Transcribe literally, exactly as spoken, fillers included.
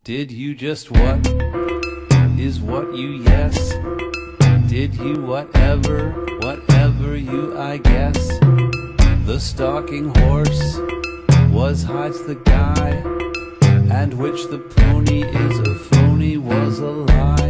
Did you just what is what you yes? Did you whatever, whatever you I guess? The stalking horse was hides the guy, and which the pony is a phony was a lie.